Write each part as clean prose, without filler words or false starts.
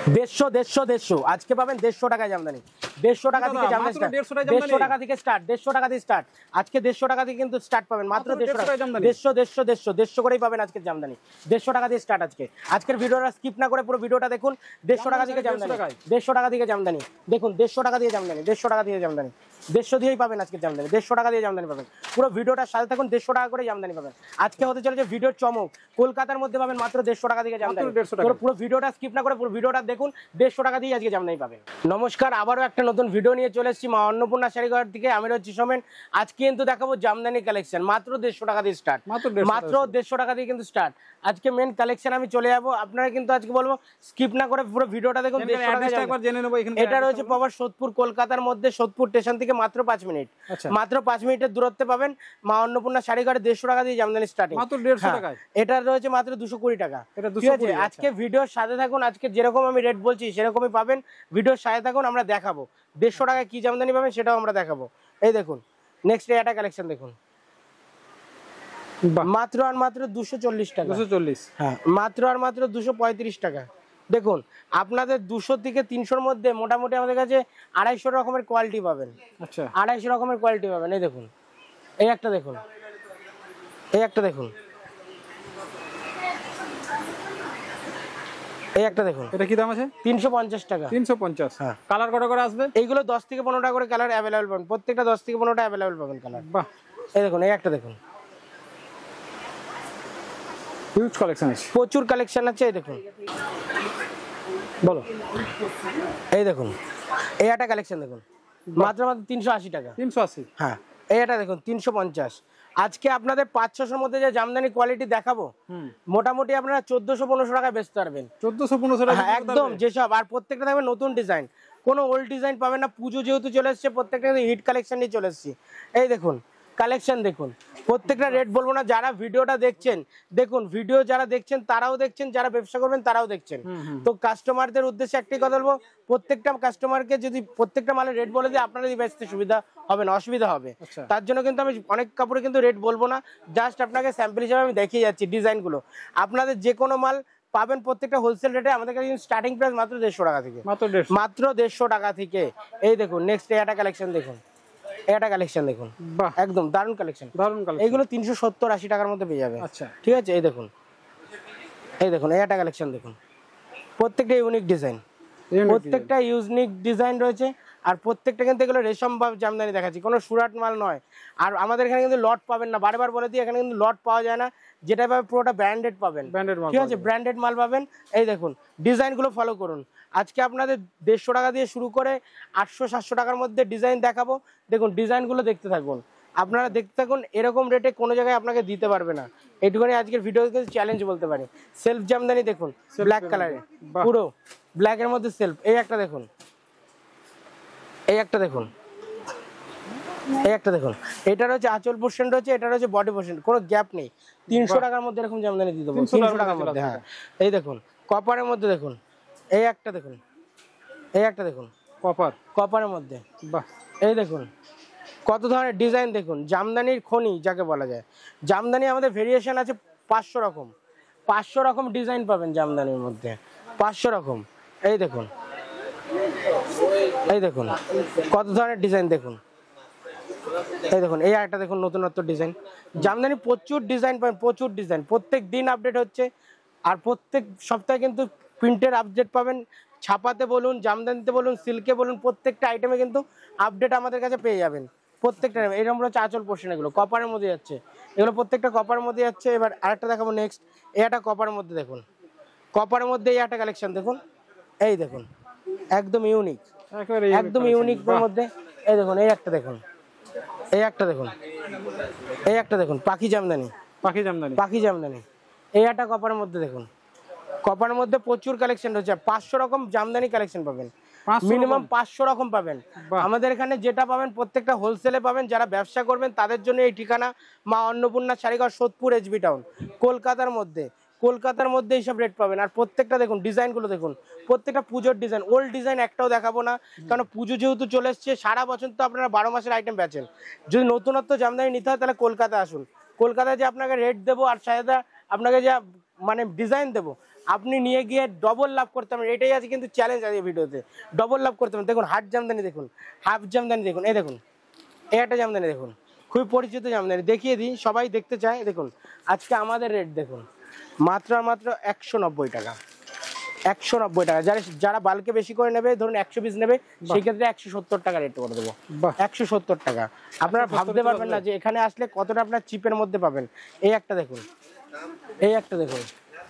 দেড়শো আজকে পাবেন 150 টাকায় জামদানি। 150 টাকা থেকে জামদানি স্টার্ট, 150 টাকা থেকে স্টার্ট, 150 টাকা থেকে স্টার্ট। আজকে 150 টাকা থেকে কিন্তু স্টার্ট পাবেন, মাত্র 150 টাকা। 150 করেই পাবেন আজকের জামদানি। 150 টাকা দিয়ে স্টার্ট আজকে। আজকের ভিডিওটা স্কিপ না করে পুরো ভিডিওটা দেখুন। 150 টাকা থেকে জামদানি, 150 টাকা থেকে জামদানি দেখুন। 150 টাকা দিয়ে জামদানি, 150 টাকা দিয়ে জামদানি, 150 দিয়েই পাবেন আজকে জামদানি। 150 টাকা দিয়ে জামদানি পাবেন। পুরো ভিডিওটার সাথে থাকুন, 150 টাকা করে জামদানি পাবেন। আজকে হতে চলেছে ভিডিওর চমক। কলকাতার মধ্যে পাবেন মাত্র 150 টাকা থেকে জামদানি। পুরো ভিডিওটা স্কিপ না করে পুরো ভিডিওটা দেখুন। 150 টাকা দিয়ে আজকে জামদানি পাবেন। নমস্কার, আবারও একটা নতুন ভিডিও নিয়ে চলে এসেছি মা অন্নপূর্ণা শাড়িঘর থেকে। আমি হচ্ছি সোমেন। আজকে কিন্তু দেখাবো জামদানি কালেকশন, মাত্র 150 টাকা দিয়ে স্টার্ট, মাত্র 150 টাকা দিয়ে কিন্তু স্টার্ট। আজকে মেন কালেকশন আমি চলে যাবো। আপনারা কিন্তু আজকে বলবো স্কিপ না করে পুরো ভিডিওটা দেখুন। এটা রয়েছে প্রপার সোদপুর, কলকাতার মধ্যে সোদপুর স্টেশন থেকে মাত্র 5 মিনিট, মাত্র 5 মিনিটের দূরত্বে পাবেন মা অন্নপূর্ণা শাড়িঘরে। 150 টাকা দিয়ে জামদানি স্টার্টিং, মাত্র 150 টাকা। এটা রয়েছে মাত্র 220 টাকা। ঠিক আছে, আজকে ভিডিওর সাথে থাকুন। আজকে যেরকম আমি রেট বলছি সেরকমই পাবেন। ভিডিওর সাথে থাকুন, আমরা দেখাবো 150 টাকায় কি জামদানি পাবেন সেটাও আমরা দেখাবো। এই দেখুন নেক্সট এটা কালেকশন দেখুন, মাত্র আর মাত্র 240 টাকা। 240, হ্যাঁ, মাত্র আর মাত্র 235 টাকা। দেখুন আপনাদের 200 থেকে 300-র মধ্যে মোটামুটি আমাদের কাছে 250 রকমের কোয়ালিটি পাবেন। আচ্ছা, 250 রকমের কোয়ালিটি পাবেন। এই দেখুন, এই একটা দেখুন, এই একটা দেখুন, এই একটা দেখুন। এটা কি দাম আছে? 350 টাকা। 350, হ্যাঁ। কালার কত করে আসবে? এইগুলো 10 থেকে 15 টাকা করে কালার अवेलेबल পাবেন। প্রত্যেকটা 10 থেকে 15টা अवेलेबल পাবেন কালার। বাহ, এই দেখুন, এই একটা দেখুন। হিউজ কালেকশন আছে, প্রচুর কালেকশন আছে। এই দেখুন, বলো, এই দেখুন, এই একটা কালেকশন দেখুন, মাত্র মাত্র 380 টাকা। 380, হ্যাঁ। এই একটা দেখুন 350। আজকে আপনাদের 500-600-র মধ্যে যে জামদানি কোয়ালিটি দেখাবো, মোটামুটি আপনারা 1400-1500 টাকায় বেচতে পারবেন। 1400-1500 টাকা একদম যেসব। আর প্রত্যেকটা থাকবে নতুন ডিজাইন, কোনো ওল্ড ডিজাইন পাবেন না। পুজো যেহেতু চলে এসছে, প্রত্যেকটা হিট কালেকশন নিয়ে চলে এসছি। এই দেখুন কালেকশন দেখুন, প্রত্যেকটা রেট বলবো না। যারা ভিডিওটা দেখছেন দেখুন, ভিডিও যারা দেখছেন তারাও দেখছেন, যারা ব্যবসা করবেন তারাও দেখছেন। তো কাস্টমারদের উদ্দেশ্যে একটাই কথা বলবো, প্রত্যেকটা কাস্টমারকে যদি প্রত্যেকটা মালের রেট বলে দিই আপনারা বেচতে সুবিধা হবে না, অসুবিধা হবে। তার জন্য কিন্তু আমি অনেক কাপড়ে কিন্তু রেট বলবো না, জাস্ট আপনাকে স্যাম্পল হিসেবে আমি দেখিয়ে যাচ্ছি ডিজাইনগুলো। আপনাদের যে কোনো মাল পাবেন প্রত্যেকটা হোলসেল রেটে। আমাদের কাছে স্টার্টিং প্রাইস মাত্র 150 টাকা থেকে, মাত্র 150 টাকা থেকে। এই দেখুন নেক্সট এটা কালেকশন দেখুন, এটা কালেকশন দেখুন, একদম দারুন কালেকশন, দারুন কালেকশন। এইগুলো 370-80 টাকার মধ্যে পেয়ে যাবে। আচ্ছা, ঠিক আছে। এই দেখুন, এই দেখুন, এটা কালেকশন দেখুন, প্রত্যেকটা ইউনিক ডিজাইন, প্রত্যেকটা ইউনিক ডিজাইন রয়েছে। আর প্রত্যেকটা কিন্তু এগুলো রেশম বা জামদানি দেখাচ্ছি, কোনো সুরাট মাল নয়। আর আমাদের এখানে কিন্তু লট পাবেন না, বারবার বলে দিই, এখানে কিন্তু লট পাওয়া যায় না। যেটা পাবে পুরোটা ব্র্যান্ডেড পাবেন, ঠিক আছে, ব্র্যান্ডেড মাল পাবেন। এই দেখুন ডিজাইনগুলো ফলো করুন। আজকে আপনাদের 150 টাকা দিয়ে শুরু করে 800-700 টাকার মধ্যে ডিজাইন দেখাবো। দেখুন ডিজাইনগুলো দেখতে থাকুন, আপনারা দেখতে থাকুন। এরকম রেটে কোনো জায়গায় আপনাকে দিতে পারবে না। এইটুখানি আজকের ভিডিওতে চ্যালেঞ্জ বলতে পারি। সেলফ জামদানি দেখুন, ব্ল্যাক কালারে, পুরো ব্ল্যাকের মধ্যে সেলফ। এই একটা দেখুন, এই একটা দেখুন, এই একটা দেখুন। এটা রয়েছে আঁচল পোর্শন রয়েছে, এটা রয়েছে বডি পোর্শন, কোনো গ্যাপ নেই। 300 টাকার মধ্যে এরকম জামদানি দিয়ে দেবো, 300 টাকার মধ্যে, হ্যাঁ। এই দেখুন কপারের মধ্যে দেখুন, এই একটা দেখুন, এই একটা দেখুন, কপার, কপারের মধ্যে। বাহ, এই দেখুন কত ধরনের ডিজাইন দেখুন। জামদানির খনি যাকে বলা যায়। জামদানি আমাদের ভেরিয়েশন আছে 500 রকম, 500 রকম ডিজাইন পাবেন জামদানির মধ্যে, 500 রকম। এই দেখুন, এই দেখুন কত ধরনের ডিজাইন দেখুন। এই দেখুন, এই একটা দেখুন নতুনত্ব ডিজাইন। জামদানি প্রচুর ডিজাইন পাবেন, প্রচুর ডিজাইন, প্রত্যেক দিন আপডেট হচ্ছে। আর প্রত্যেক সপ্তাহে কিন্তু প্রিন্টের আপডেট পাবেন, ছাপাতে বলুন, জামদানিতে বলুন, সিল্কে বলুন, প্রত্যেকটা আইটেমে কিন্তু আপডেট আমাদের কাছে পেয়ে যাবেন। প্রত্যেকটা এরকম হচ্ছে আঁচল পোর্শন, এগুলো কপারের মধ্যে যাচ্ছে, এগুলো প্রত্যেকটা কপারের মধ্যে যাচ্ছে। এবার আরেকটা দেখাবো নেক্সট, এই একটা কপারের মধ্যে দেখুন, কপারের মধ্যে এই একটা কালেকশন দেখুন। এই দেখুন একদম ইউনিক, একদম ইউনিক মধ্যে। এই দেখুন, এই একটা দেখুন, এই একটা দেখুন, এই একটা দেখুন, পাখি জামদানি, পাখি জামদানি, পাখি জামদানি। এই একটা কপারের মধ্যে দেখুন, কপারের মধ্যে প্রচুর কালেকশন রয়েছে। 500 রকম জামদানি কালেকশন পাবেন, মিনিমাম 500 রকম পাবেন। আমাদের এখানে যেটা পাবেন প্রত্যেকটা হোলসেলে পাবেন। যারা ব্যবসা করবেন তাদের জন্য এই ঠিকানা মা অন্নপূর্ণা শাড়িঘর, সোদপুর এসবি টাউন, কলকাতার মধ্যে। কলকাতার মধ্যে এইসব রেট পাবেন। আর প্রত্যেকটা দেখুন ডিজাইনগুলো দেখুন, প্রত্যেকটা পুজোর ডিজাইন। ওল্ড ডিজাইন একটাও দেখাবো না, কারণ পুজো যেহেতু চলে এসছে, সারা বছর তো আপনারা 12 মাসের আইটেম বেচেন। যদি নতুনত্ব জামদানি নিতে হয় তাহলে কলকাতায় আসুন। কলকাতায় যে আপনাকে রেট দেবো আর সাথে আপনাকে যা মানে ডিজাইন দেবো, আপনি নিয়ে গিয়ে ডবল লাভ করতে পারবেন। এটাই আছে কিন্তু চ্যালেঞ্জ আছে ভিডিওতে, ডবল লাভ করতে পারবেন। দেখুন হাট জামদানি দেখুন, হাফ জামদানি দেখুন, এই দেখুন এই একটা জামদানি দেখুন, খুবই পরিচিত জামদানি, দেখিয়ে দিই সবাই দেখতে চায়। দেখুন আজকে আমাদের রেট দেখুন মাত্র আর মাত্র 190 টাকা, 190 টাকা। যারা বাল্কে বেশি করে নেবে, ধরুন 100 পিস নেবে, সেই ক্ষেত্রে 170 টাকা রেট করে দেবো, 170 টাকা। আপনারা ভাবতে পারবেন না যে এখানে আসলে কতটা আপনার চিপের মধ্যে পাবেন। এই একটা দেখুন, এই একটা দেখুন,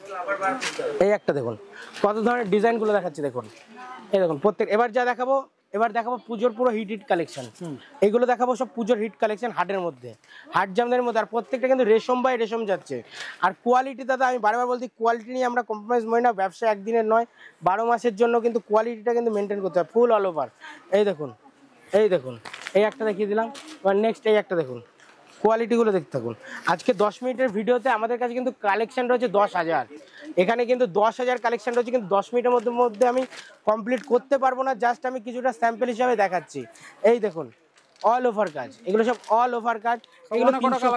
এই একটা দেখুন, কত ধরনের ডিজাইন গুলো দেখাচ্ছি দেখুন। এই দেখুন প্রত্যেক, এবার দেখাবো পুজোর পুরো হিট কালেকশন। এগুলো দেখাবো সব পুজোর হিট কালেকশন, হাটের মধ্যে, হাট জামদানির মধ্যে। আর প্রত্যেকটা কিন্তু রেশম বাই রেশম যাচ্ছে। আর কোয়ালিটি দাদা আমি বারবার বলছি, কোয়ালিটি নিয়ে আমরা কম্প্রোমাইজ করি না। ব্যবসা একদিনের নয়, 12 মাসের জন্য কিন্তু কোয়ালিটিটা কিন্তু মেনটেন করতে হয়, ফুল অল ওভার। এই দেখুন, এই দেখুন, এই একটা দেখিয়ে দিলাম। এবার নেক্সট এই একটা দেখুন, কোয়ালিটিগুলো দেখতে থাকুন। আজকে 10 মিনিটের ভিডিওতে আমাদের কাছে কিন্তু কালেকশন রয়েছে 10,000। এখানে কিন্তু 10,000 কালেকশন রয়েছে, কিন্তু 10 মিনিটের মধ্যে আমি কমপ্লিট করতে পারবো না। জাস্ট আমি কিছুটা স্যাম্পল হিসাবে দেখাচ্ছি। এই দেখুন অল ওভার কাজ, এগুলো সব অল ওভার কাজ। এগুলো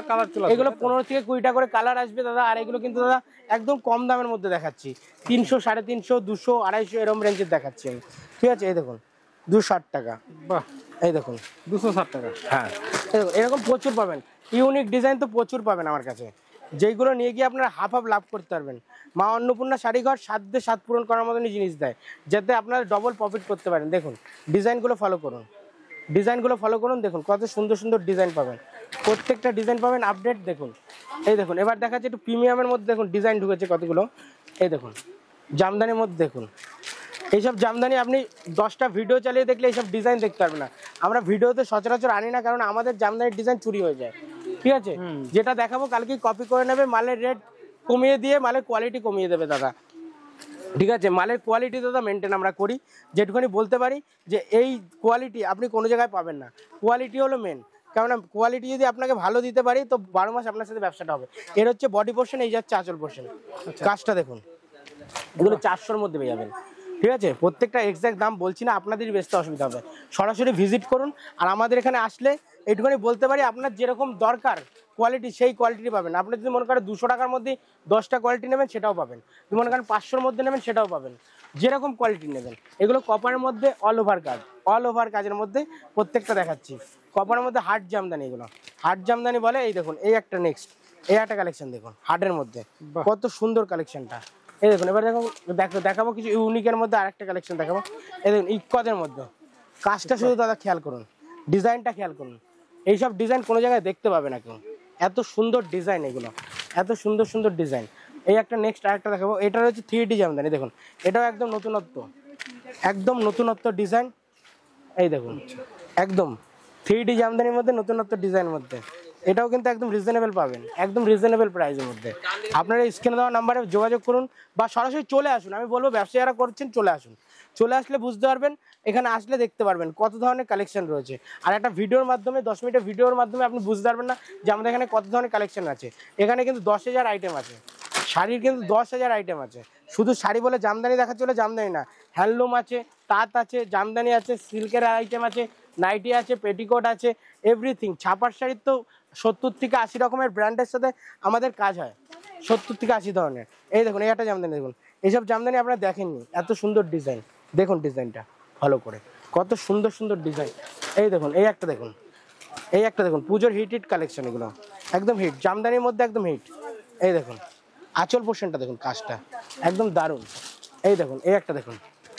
15 থেকে 20টা করে কালার আসবে দাদা। আর এগুলো কিন্তু দাদা একদম কম দামের মধ্যে দেখাচ্ছি, 300, 350, 200, 250 এরকম রেঞ্জের দেখাচ্ছি আমি, ঠিক আছে। এই দেখুন 260 টাকা, বাহ। এই দেখুন 260 টাকা, হ্যাঁ। এরকম প্রচুর পাবেন, ইউনিক ডিজাইন তো প্রচুর পাবেন আমার কাছে, যেগুলো নিয়ে গিয়ে আপনারা হাফ লাভ করতে পারবেন। মা অন্নপূর্ণা শাড়িঘর 7 দিয়ে 7 পূরণ করার মতনই জিনিস দেয়, যাতে আপনারা ডবল প্রফিট করতে পারেন। দেখুন ডিজাইনগুলো ফলো করুন, ডিজাইনগুলো ফলো করুন। দেখুন কত সুন্দর সুন্দর ডিজাইন পাবেন, প্রত্যেকটা ডিজাইন পাবেন আপডেট। দেখুন এই দেখুন, এবার দেখাচ্ছে একটু প্রিমিয়ামের মধ্যে। দেখুন ডিজাইন ঢুকেছে কতগুলো। এই দেখুন জামদানির মধ্যে দেখুন, এইসব জামদানি আপনি 10টা ভিডিও চালিয়ে দেখলে এইসব ডিজাইন দেখতে পারবেন না। আমরা ভিডিওতে সচরাচর আনি না, কারণ আমাদের জামদানির ডিজাইন চুরি হয়ে যায়, ঠিক আছে। যেটা দেখাবো কালকেই কপি করে নেবে, মালের রেট কমিয়ে দিয়ে মালের কোয়ালিটি কমিয়ে দেবে দাদা, ঠিক আছে। মালের কোয়ালিটি দাদা মেনটেন আমরা করি, যেটুখানি বলতে পারি যে এই কোয়ালিটি আপনি কোনো জায়গায় পাবেন না। কোয়ালিটি হলো মেন, কেননা কোয়ালিটি যদি আপনাকে ভালো দিতে পারি তো 12 মাস আপনার সাথে ব্যবসাটা হবে। এর হচ্ছে বডি পোর্শন, এই যাচ্ছে আঁচল পোর্শন। কাজটা দেখুন, এগুলো 400-র মধ্যে পেয়ে যাবেন, ঠিক আছে। প্রত্যেকটা এক্সাক্ট দাম বলছি না, আপনাদেরই বেচতে অসুবিধা হবে। সরাসরি ভিজিট করুন। আর আমাদের এখানে আসলে এইটুখানি বলতে পারি, আপনার যেরকম দরকার কোয়ালিটি সেই কোয়ালিটি পাবেন। আপনি যদি মনে করেন 200 টাকার মধ্যে 10টা কোয়ালিটি নেবেন সেটাও পাবেন, যদি মনে করেন 500-র মধ্যে নেবেন সেটাও পাবেন, যেরকম কোয়ালিটি নেবেন। এগুলো কপারের মধ্যে অল ওভার কাজ, অল ওভার কাজের মধ্যে প্রত্যেকটা দেখাচ্ছি। কপারের মধ্যে হাট জামদানি, এগুলো হাট জামদানি বলে। এই দেখুন এই একটা, নেক্সট এই একটা কালেকশন দেখুন হাটের মধ্যে, কত সুন্দর কালেকশনটা। এই দেখুন এবার দেখাবো কিছু ইউনিকের মধ্যে আরেকটা কালেকশন দেখাবো। এই দেখুন ইকদের মধ্যে কাজটা শুধু দাদা খেয়াল করুন, ডিজাইনটা খেয়াল করুন। এইসব ডিজাইন কোনো জায়গায় দেখতে পাবে না কেউ, এত সুন্দর ডিজাইন, এগুলো এত সুন্দর সুন্দর ডিজাইন। এই একটা নেক্সট আরেকটা দেখাবো, এটা হচ্ছে 3D জামদানি। দেখুন এটাও একদম নতুনত্ব, একদম নতুনত্ব ডিজাইন। এই দেখুন একদম 3D জামদানির মধ্যে নতুনত্ব ডিজাইনের মধ্যে, এটাও কিন্তু একদম রিজনেবল পাবেন, একদম রিজনেবল প্রাইসের মধ্যে। আপনারা স্ক্রিনে দেওয়া নাম্বারে যোগাযোগ করুন বা সরাসরি চলে আসুন। আমি বলবো ব্যবসা যারা করছেন চলে আসুন, চলে আসলে বুঝতে পারবেন, এখানে আসলে দেখতে পারবেন কত ধরনের কালেকশন রয়েছে। আর একটা ভিডিওর মাধ্যমে, 10 মিনিটের ভিডিওর মাধ্যমে আপনি বুঝতে পারবেন না যে আমাদের এখানে কত ধরনের কালেকশন আছে। এখানে কিন্তু 10,000 আইটেম আছে, শাড়ির কিন্তু 10,000 আইটেম আছে। শুধু শাড়ি বলে জামদানি দেখাচ্ছে বলে জামদানি না, হ্যান্ডলুম আছে, তাঁত আছে, জামদানি আছে, সিল্কের আইটেম আছে, নাইটি আছে, পেটিকোট আছে, এভরিথিং। ছাপার শাড়ির তো 70 থেকে 80 রকমের ব্র্যান্ডের সাথে আমাদের কাজ হয়, 70 থেকে 80 ধরনের। এই দেখুন এই একটা জামদানি দেখুন, এইসব জামদানি আপনারা দেখেননি, এত সুন্দর ডিজাইন। দেখুন ডিজাইনটা ভালো করে, কত সুন্দর সুন্দর ডিজাইন। এই দেখুন এই একটা দেখুন, এই একটা দেখুন পুজোর হিট কালেকশন, এগুলো একদম হিট জামদানির মধ্যে, একদম হিট। এই দেখুন আঁচল পোর্শনটা দেখুন, কাজটা একদম দারুণ। এই দেখুন এই একটা দেখুন,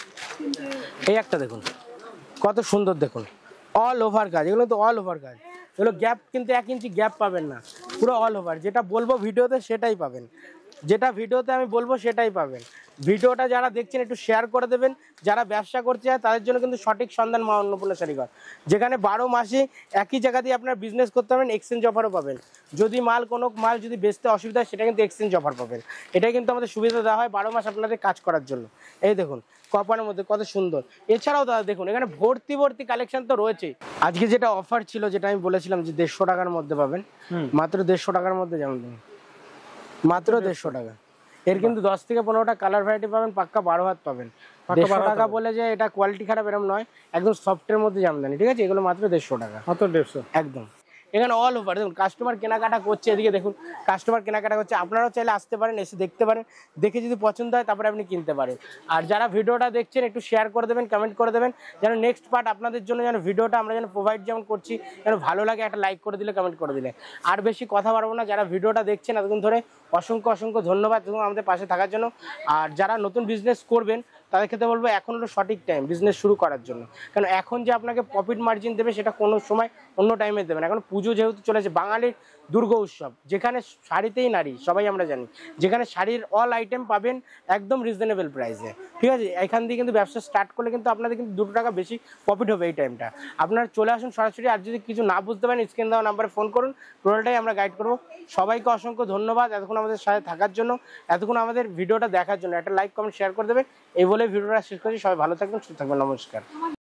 এই একটা দেখুন কত সুন্দর। দেখুন অল ওভার কাজ, এগুলো তো অল ওভার কাজ। এগুলো গ্যাপ কিন্তু 1 ইঞ্চি গ্যাপ পাবেন না, পুরো অল ওভার। যেটা বলবো ভিডিওতে সেটাই পাবেন, যেটা ভিডিওতে আমি বলবো সেটাই পাবেন। ভিডিওটা যারা দেখছেন একটু শেয়ার করে দেবেন। যারা ব্যবসা করতে চায় তাদের জন্য কিন্তু সঠিক সন্ধান মা অন্নপূর্ণা শাড়িঘর, যেখানে 12 মাসে একই জায়গা দিয়ে আপনার বিজনেস করতে পারবেন, এক্সচেঞ্জ অফারও পাবেন। যদি কোনো মাল যদি বেচতে অসুবিধা হয় সেটা কিন্তু এক্সচেঞ্জ অফার পাবেন। এটাই কিন্তু আমাদের সুবিধা দেওয়া হয় 12 মাস আপনাদের কাজ করার জন্য। এই দেখুন কপারের মধ্যে কত সুন্দর। এছাড়াও দাদা দেখুন এখানে ভর্তি ভর্তি কালেকশন তো রয়েছেই। আজকে যেটা অফার ছিল, যেটা আমি বলেছিলাম যে 150 টাকার মধ্যে পাবেন, মাত্র 150 টাকার মধ্যে, যেমন মাত্র 150 টাকা। এর কিন্তু 10 থেকে 15টা কালার ভ্যারাইটি পাবেন, পাক্কা 12 হাত পাবেন। 150 টাকা বলে যে এটা কোয়ালিটি খারাপ এরকম নয়, একদম সফটের মধ্যে জামদানি, ঠিক আছে। এগুলো মাত্র 150 টাকা, মাত্র 150 একদম। এখানে অল ওভার দেখুন কাস্টমার কেনাকাটা করছে, এদিকে দেখুন কাস্টমার কেনাকাটা করছে, আপনারাও চাইলে আসতে পারেন, এসে দেখতে পারেন, দেখে যদি পছন্দ হয় তারপরে আপনি কিনতে পারেন। আর যারা ভিডিওটা দেখছেন একটু শেয়ার করে দেবেন, কমেন্ট করে দেবেন, যেন নেক্সট পার্ট আপনাদের জন্য যেন ভিডিওটা আমরা যেন প্রোভাইড যেমন করছি যেন ভালো লাগে, একটা লাইক করে দিলে, কমেন্ট করে দিলে। আর বেশি কথা বাড়বো না, যারা ভিডিওটা দেখছেন এতক্ষণ ধরে অসংখ্য অসংখ্য ধন্যবাদ আমাদের পাশে থাকার জন্য। আর যারা নতুন বিজনেস করবেন তাদের ক্ষেত্রে বলবো এখন হলো সঠিক টাইম বিজনেস শুরু করার জন্য, কারণ এখন যে আপনাকে প্রফিট মার্জিন দেবে সেটা কোনো সময় অন্য টাইমে দেবে না। এখন পুজো যেহেতু চলেছে, বাঙালির দুর্গা উৎসব, যেখানে শাড়িতেই নারী সবাই আমরা জানি, যেখানে শাড়ির অল আইটেম পাবেন একদম রিজনেবল প্রাইসে, ঠিক আছে। এখান দিয়ে কিন্তু ব্যবসা স্টার্ট করলে কিন্তু আপনাদের কিন্তু 2 টাকা বেশি প্রফিট হবে এই টাইমটা। আপনারা চলে আসুন সরাসরি, আর যদি কিছু না বুঝতে পারেন স্ক্রিন দেওয়া নাম্বারে ফোন করুন, টোটালটাই আমরা গাইড করবো। সবাইকে অসংখ্য ধন্যবাদ এতক্ষণ আমাদের সাথে থাকার জন্য, এতক্ষণ আমাদের ভিডিওটা দেখার জন্য। একটা লাইক কমেন্ট শেয়ার করে দেবেন, এই বলে ভিডিওটা শেষ করছি। সবাই ভালো থাকবেন, সুস্থ থাকবেন, নমস্কার।